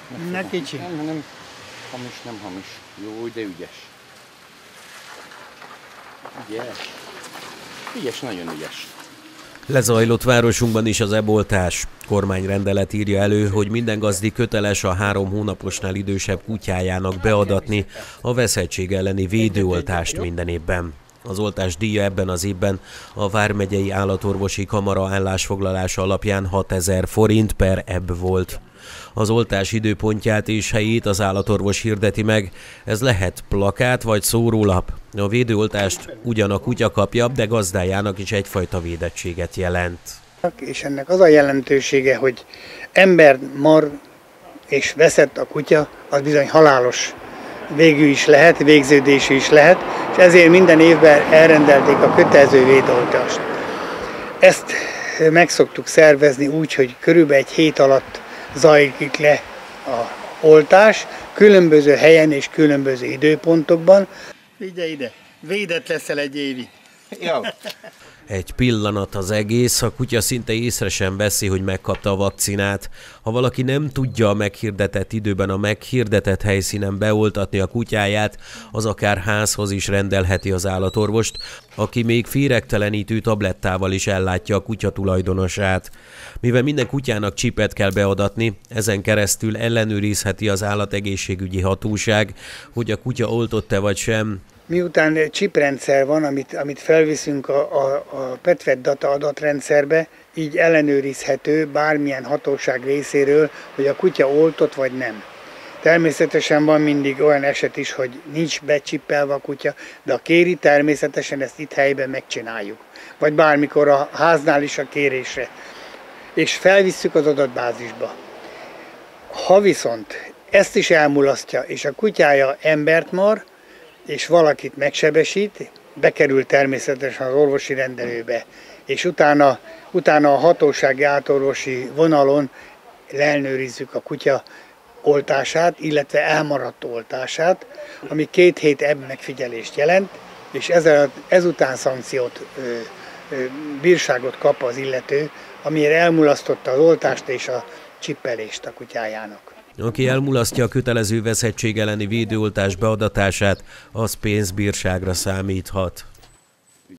Ne kicsi. Nem hamis, nem hamis. Jó, de ügyes. Ügyes. Ügyes, nagyon ügyes. Lezajlott városunkban is az eboltás. Kormányrendelet írja elő, hogy minden gazdi köteles a 3 hónaposnál idősebb kutyájának beadatni a veszettség elleni védőoltást minden évben. Az oltás díja ebben az évben a Vármegyei Állatorvosi Kamara állásfoglalása alapján 6000 forint per ebb volt. Az oltás időpontját és helyét az állatorvos hirdeti meg, ez lehet plakát vagy szórólap. A védőoltást ugyan a kutya kapja, de gazdájának is egyfajta védettséget jelent. És ennek az a jelentősége, hogy ember, mar és veszett a kutya, az bizony halálos végű is lehet, végződésű is lehet, és ezért minden évben elrendelték a kötelező védőoltást. Ezt meg szoktuk szervezni úgy, hogy körülbelül egy hét alatt zajlik le a oltás, különböző helyen és különböző időpontokban. Figyelj ide, védett leszel egy évig. Jó. Egy pillanat az egész, a kutya szinte észre sem veszi, hogy megkapta a vakcinát. Ha valaki nem tudja a meghirdetett időben a meghirdetett helyszínen beoltatni a kutyáját, az akár házhoz is rendelheti az állatorvost, aki még féregtelenítő tablettával is ellátja a kutya tulajdonosát. Mivel minden kutyának csipet kell beadatni, ezen keresztül ellenőrizheti az állategészségügyi hatóság, hogy a kutya oltott-e vagy sem. Miután csiprendszer van, amit felviszünk a PetVet data adatrendszerbe, így ellenőrizhető bármilyen hatóság részéről, hogy a kutya oltott vagy nem. Természetesen van mindig olyan eset is, hogy nincs becsippelve a kutya, de ha kéri, természetesen ezt itt helyben megcsináljuk. Vagy bármikor a háznál is a kérésre. És felvisszük az adatbázisba. Ha viszont ezt is elmulasztja, és a kutyája embert mar, és valakit megsebesít, bekerül természetesen az orvosi rendelőbe, és utána a hatósági állatorvosi vonalon leellenőrizzük a kutya oltását, illetve elmaradt oltását, ami 2 hét ebb megfigyelést jelent, és ezután szankciót, bírságot kap az illető, amire elmulasztotta az oltást és a csippelést a kutyájának. Aki elmulasztja a kötelező veszettség elleni védőoltás beadatását, az pénzbírságra számíthat.